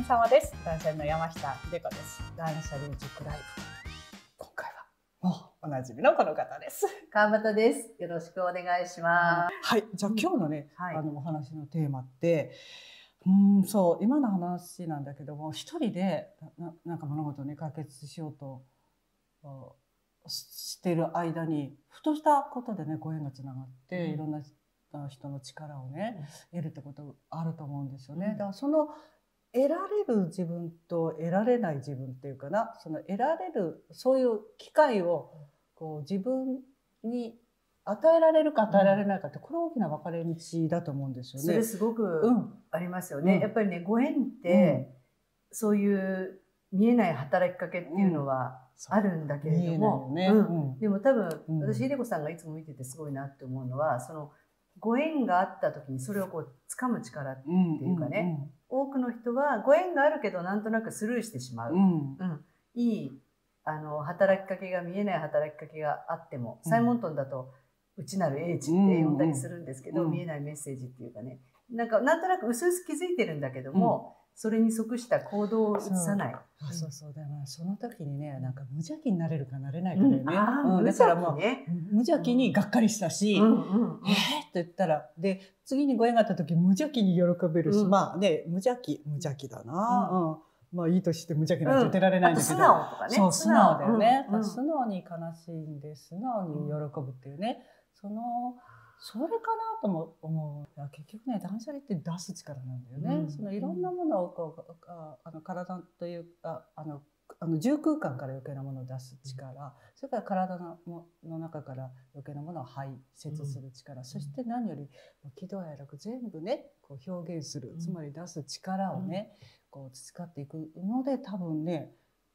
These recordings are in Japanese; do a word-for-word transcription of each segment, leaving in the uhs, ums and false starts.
様です。断捨離の山下秀子です。断捨離塾ライブ。今回はもうおなじみのこの方です。 川端です。よろしくお願いします。 はい、じゃあ今日のね、 うんはい、 あのお話のテーマって、うん、そう今の話なんだけども、一人で な, なんか物事をね解決しようとしている間に、ふとしたことでねご縁がつながって、うん、いろんな人の力をね、うん、得るってことあると思うんですよね。うん、だからその得られる自分と得られない自分っていうかな、その得られるそういう機会をこう自分に与えられるか与えられないかって、これ大きな分かれ道だと思うんですよね。 それすごくありますよね。うん、やっぱりね、ご縁って、うん、そういう見えない働きかけっていうのはあるんだけれども、でも多分、うん、私秀子さんがいつも見ててすごいなって思うのは、そのご縁があった時にそれをこう掴む力っていうかね、多くの人はご縁があるけどなんとなくスルーしてしまう。うんうん、いいあの働きかけが見えない働きかけがあっても、サイモントンだと内なる英知って呼んだりするんですけど、うんうん、見えないメッセージっていうかね、なんかなんとなく薄々気づいてるんだけども、うん、それに即した行動を移さない。 そうそうそう、だからその時にね、なんか無邪気になれるかなれないかだよね。 うんうん、だからもうね、 無邪気にがっかりしたし、うんうんうん、えーって言ったら、で次にご縁があった時無邪気に喜べるし、うん、まあね無邪気無邪気だな。うんうんまあいいとして無邪気なんて言ってられないんだけど、うん、 素直とかね、 そう素直だよね、うんうん、素直に悲しんで素直に喜ぶっていうね、そのそれかなとも思う。結局ね、断捨離って出す力なんだよね、うん、そのいろんなものをこうああの体というかあのあの重空間から余計なものを出す力、うん、それから体 の, の中から余計なものを排泄する力、うん、そして何より喜怒哀楽全部ねこう表現する、うん、つまり出す力をね、うん、こう培っていくので、多分ね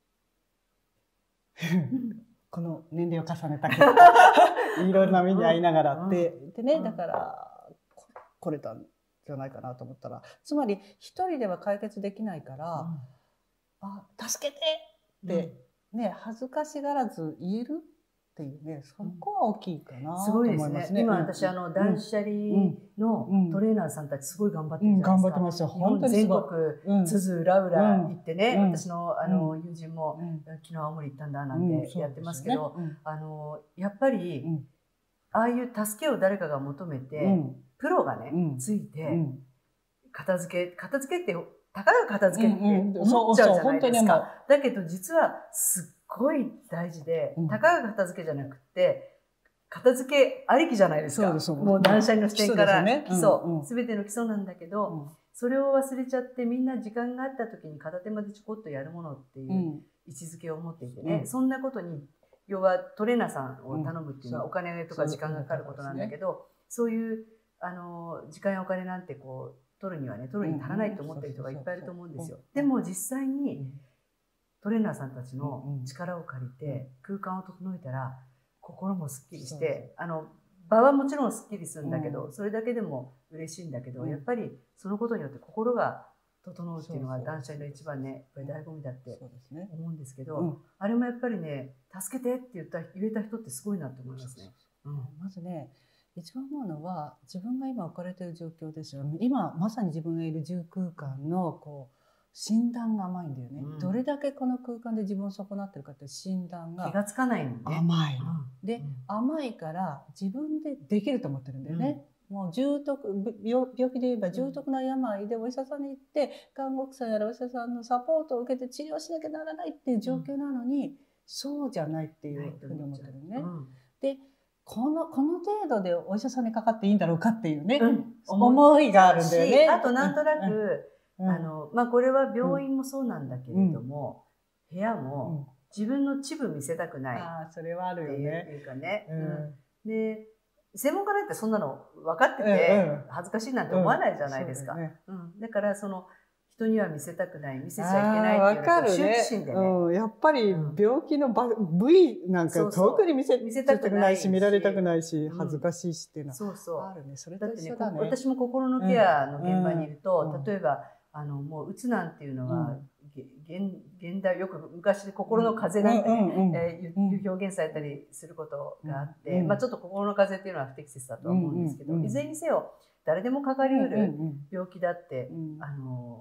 この年齢を重ねた結果いろんな目に遭いながらってでね、だから来れたんじゃないかなと思ったら、つまり一人では解決できないから、うん、あ助けてってね、恥ずかしがらず言えるっていうね、そこは大きいかなと思いますね。 すごいですね。今私、うん、あの断捨離のトレーナーさんたちすごい頑張ってるじゃないですか。うん、頑張ってますよ。本当にすごい。全国津々浦々行ってね、うん、私のあの友人も、うん、昨日青森行ったんだなんてやってますけど、うんねうん、あのやっぱり、うん、ああいう助けを誰かが求めて、うん、プロがね、うん、ついて片付け片付けってたかが片付けって思っちゃうじゃないですか。だけど実はすっごい大事で、うん、たかが片付けじゃなくて片付けありきじゃないですか。そうですもう断捨離の視点から基礎、すべての基礎なんだけど、うん、それを忘れちゃってみんな時間があった時に片手間でちょこっとやるものっていう位置づけを持っていてね、うん、そんなことに要はトレーナーさんを頼むっていうのはお金とか時間がかかることなんだけど、そういうあの時間やお金なんてこう取るにはね、取るに足らないと思ってる人がいっぱいいると思うんですよ。でも実際にトレーナーさんたちの力を借りて空間を整えたら心もすっきりして、あの場はもちろんすっきりするんだけど、それだけでも嬉しいんだけど、やっぱりそのことによって心が整うっていうのが断捨離の一番ね、やっぱり醍醐味だって思うんですけど、あれもやっぱりね、助けてって言った言えた人ってすごいなと思いますね。 まずね、一番思うのは自分が今置かれている状況ですよ。今まさに自分がいる住空間のこう診断が甘いんだよね、うん、どれだけこの空間で自分を損なってるかっていう診断が気がつかないのね。 甘いの、うん、で、うん、甘いから自分でできると思ってるんだよね、うん、もう重篤 病, 病気で言えば重篤な病でお医者さんに行って看護婦さんやらお医者さんのサポートを受けて治療しなきゃならないっていう状況なのに、そうじゃないっていうふうに思ってるね、うん、でこの、この程度でお医者さんにかかっていいんだろうかっていうね、うん、思いがあるんだよね。 あとなんとなく、うん、あのまあ、これは病院もそうなんだけれども、うん、部屋も自分の恥部見せたくないっていうかね、うん、で専門家だってそんなの分かってて恥ずかしいなんて思わないじゃないですか。だからその人には見せたくない、見せちゃいけないっていうのを羞恥心でね、 うん、やっぱり病気の部位なんか遠くに見せたくないし、見られたくないし、恥ずかしいしっていうのはあるね。それと一緒だね。 私も心のケアの現場にいると、例えばあのもううつなんていうのは、現, 現代よく昔で心の風邪なんて、ねうんうん、表現されたりすることがあって、うんまあ、ちょっと心の風邪っていうのは不適切だと思うんですけど、うんうん、いずれにせよ誰でもかかりうる病気だって、うん、あの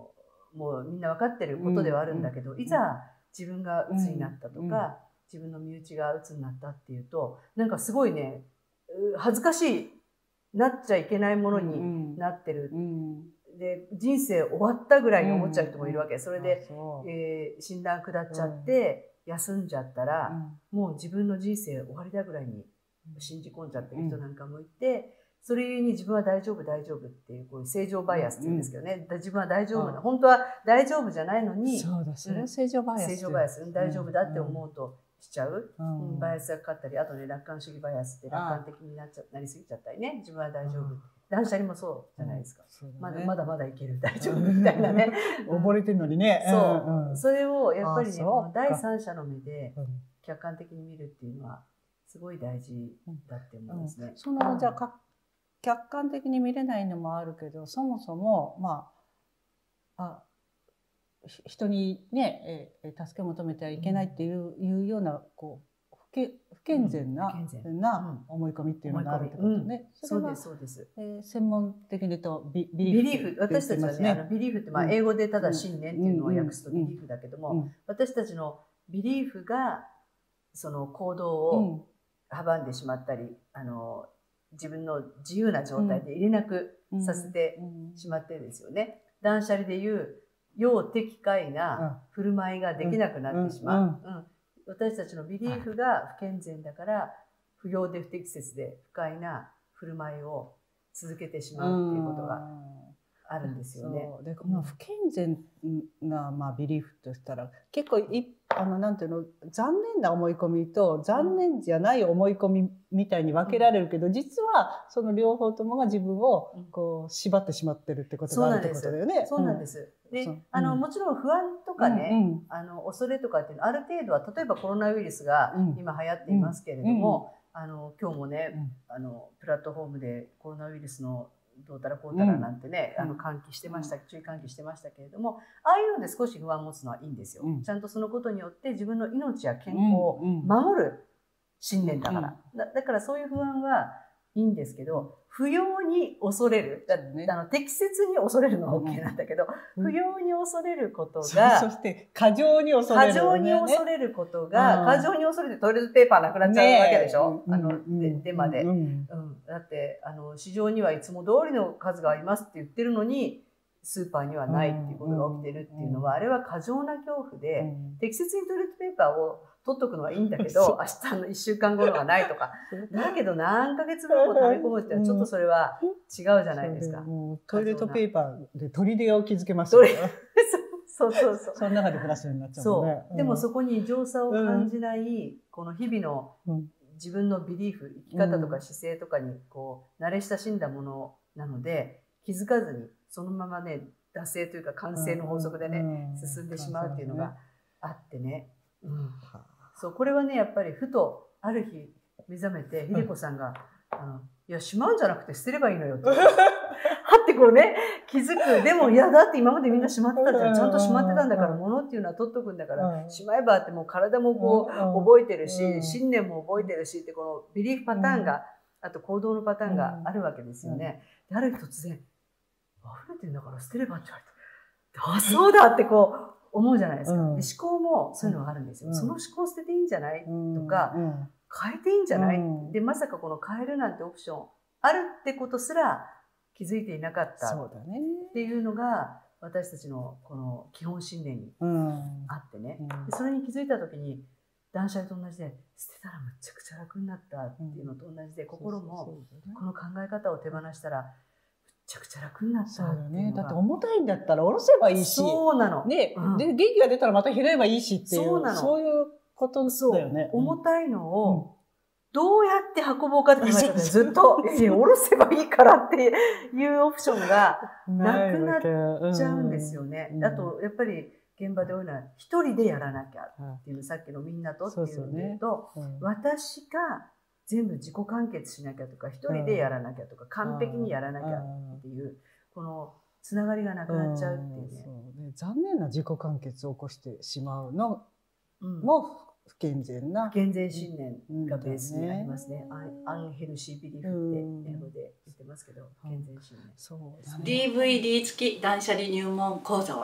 もうみんな分かってることではあるんだけど、いざ自分が鬱になったとか、自分の身内が鬱になったっていうと、なんかすごいね、恥ずかしい、なっちゃいけないものになってる。で、人生終わったぐらいに思っちゃう人もいるわけ。それで、えー、診断下っちゃって、休んじゃったら、もう自分の人生終わりだぐらいに信じ込んじゃってる人なんかもいて、それゆえに自分は大丈夫大丈夫っていう、こういう正常バイアスって言うんですけどね、自分は大丈夫な、本当は大丈夫じゃないのに、 そうだ、それは正常バイアス。 正常バイアス、大丈夫だって思うとしちゃう、バイアスがかかったり、あとね、楽観主義バイアスって楽観的になっちゃなりすぎちゃったりね、自分は大丈夫。断捨離もそうじゃないですか。まだまだまだいける、大丈夫みたいなね。 溺れてるのにね。 そう。それをやっぱりね、第三者の目で客観的に見るっていうのは、すごい大事だって思うんですね。 その、じゃあ、客観的に見れないのもあるけど、そもそも、まあ、あ、人にね、え助けを求めてはいけないっていう、うん、いうような、こう、不け不健全な、うん、な思い込みっていうのがあるってことね。 そうです、そうです。 えー、専門的に言うとビ、 ビリーフ。私たちはね、あのビリーフって、まあ、英語でただ信念っていうのを訳すとビリーフだけども、私たちのビリーフが、その行動を阻んでしまったり、あの、自分の自由な状態で入れなくさせてしまってですよね。断捨離でいう要適解な振る舞いができなくなってしまう。私たちのビリーフが不健全だから不要で不適切で不快な振る舞いを続けてしまうっていうことがあるんですよね。 でこの不健全な、まあ、ビリーフとしたら結構いあのなんていうの残念な思い込みと残念じゃない思い込みみたいに分けられるけど、うん、実はその両方ともが自分をこう縛ってしまってるってことがあるってことだよね。 そうなんです。で、あのもちろん不安とかね、うんうん、あの恐れとかっていうのはある程度は例えばコロナウイルスが今流行っていますけれども、うんうん、あの今日もね、うん、あのプラットフォームでコロナウイルスのどうたらこうたらなんてね、うん、あの喚起してました、注意喚起してましたけれども、ああいうので少し不安を持つのはいいんですよ、うん、ちゃんとそのことによって自分の命や健康を守る信念だから、うん、だ, だからそういう不安はいいんですけど、不要に恐れる、ね、あの適切に恐れるのは OK なんだけど、うん、不要に恐れることが、 そして過剰に恐れる、ね、 過剰に恐れることが、うん、過剰に恐れてトイレットペーパーなくなっちゃうわけでしょ、ね、あの、うん、でデマで、うんうん、だってあの市場にはいつも通りの数がありますって言ってるのにスーパーにはないっていうことが起きてるっていうのは、あれは過剰な恐怖で、うん、適切にトイレットペーパーを取っとくのはいいんだけど、明日のいっしゅうかんごのがないとか。だけど何ヶ月分も溜め込むってのはちょっとそれは違うじゃないですか。 トイレットペーパーで砦を築けますよね。 そうそうそう。 その中で暮らすようになっちゃうもんね。 そう。でもそこに異常さを感じない、この日々の自分のビリーフ、生き方とか姿勢とかにこう慣れ親しんだものなので、気づかずにそのままね、惰性というか慣性の法則でね、進んでしまうっていうのがあってね。うん、そうこれはねやっぱりふとある日目覚めて秀子さんが「あのいやしまうんじゃなくて捨てればいいのよ」ってはってこうね気づく。でもいやだって今までみんなしまってたじゃん、ちゃんとしまってたんだから、物っていうのは取っとくんだからしまえばって、もう体もこう覚えてるし信念も覚えてるしって、このビリーフパターンがあと行動のパターンがあるわけですよね。である日突然「溢れてんだから捨てれば」って言われて「あそうだ」ってこう思うじゃないですか。で思考もそういうのがあるんですよ。その思考捨てていいんじゃないとか、変えていいんじゃないで、まさかこの変えるなんてオプションあるってことすら気づいていなかったっていうのが私たちのこの基本信念にあってね。でそれに気づいた時に断捨離と同じで、捨てたらむちゃくちゃ楽になったっていうのと同じで、心もこの考え方を手放したらめちゃくちゃ楽になったっていうのが。そうよね。 だって重たいんだったら下ろせばいいし。 そうなの。 ね、うん、で、元気が出たらまた拾えばいいしっていう。そうなの。そういうことだよね。 重たいのをどうやって運ぼうかって考えたらずっと、下ろせばいいからっていうオプションがなくなっちゃうんですよね。あと、やっぱり現場で多いのは一人でやらなきゃっていう、さっきのみんなとっていうので言うと、私が全部自己完結しなきゃとか、一人でやらなきゃとか、完璧にやらなきゃっていう、このつながりがなくなっちゃうっていうね。 そうね、残念な自己完結を起こしてしまうのも不健全な。 不健全信念がベースにありますね。アンヘルシービリーフって英語で言ってますけど、不健全信念。 ディーブイディー 付き断捨離入門講座は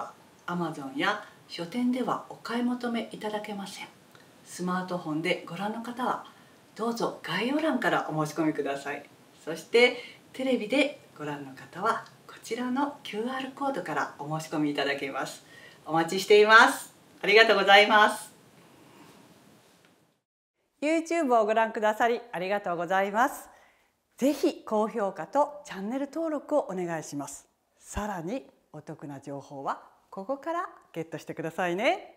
アマゾン や書店ではお買い求めいただけません。スマートフォンでご覧の方はどうぞ概要欄からお申し込みください。そしてテレビでご覧の方はこちらの キューアール コードからお申し込みいただけます。お待ちしています。ありがとうございます。YouTube をご覧くださりありがとうございます。ぜひ高評価とチャンネル登録をお願いします。さらにお得な情報はここからゲットしてくださいね。